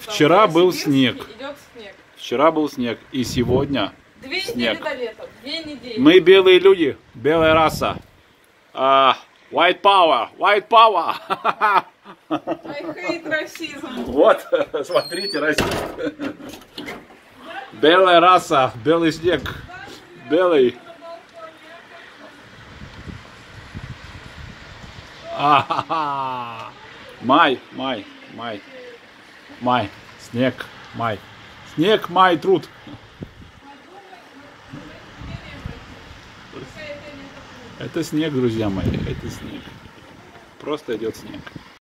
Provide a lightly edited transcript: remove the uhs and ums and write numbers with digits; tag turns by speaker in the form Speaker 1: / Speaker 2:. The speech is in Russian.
Speaker 1: Вчера был снег.
Speaker 2: Идет снег.
Speaker 1: Вчера был снег. И сегодня
Speaker 2: 2 недели
Speaker 1: снег.
Speaker 2: до лета. 2 недели.
Speaker 1: Мы белые люди, белая раса. White power, white power.
Speaker 2: I hate расизм.
Speaker 1: Вот, смотрите, расист. Белая раса, белый снег. Белый. Май, май, май. Май, снег, май. Снег, май, труд. Это снег, друзья мои, это снег. Просто идет снег.